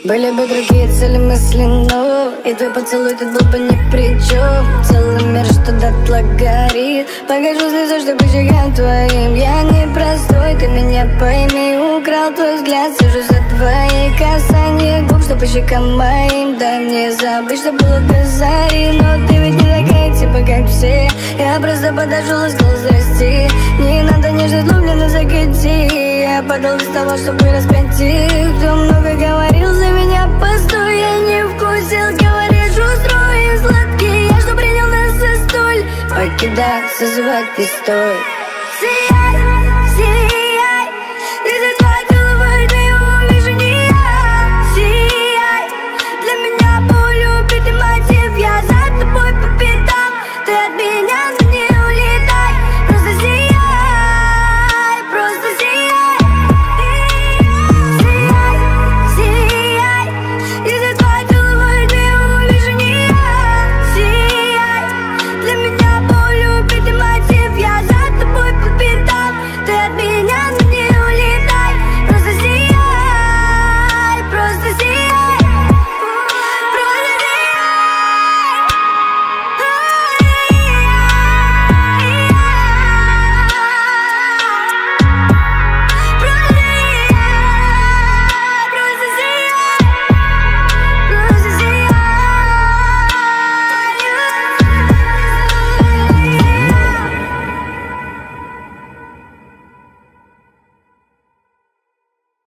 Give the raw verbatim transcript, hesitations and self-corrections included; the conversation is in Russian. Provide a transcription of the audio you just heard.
Были бы другие цели мысли, но и твой поцелуй тут был бы ни при чем. Целый мир, что дотла горит. Покажу слезу, что к щекам твоим. Я не простой, ты меня пойми. Украл твой взгляд, сижу за твои касания губ, что по щекам моим. Дай мне забыть, что было до зари. Но ты ведь не такая, типа как все. Я просто подошел и сказал здрасте. Не надо нежно влюбленно закати. Я падал без того, чтобы распять их. Кто много говорил за меня, постой. Я не вкусил, говоришь, устроим сладкий. Я что принял нас за столь. Покидаться, звать пистой.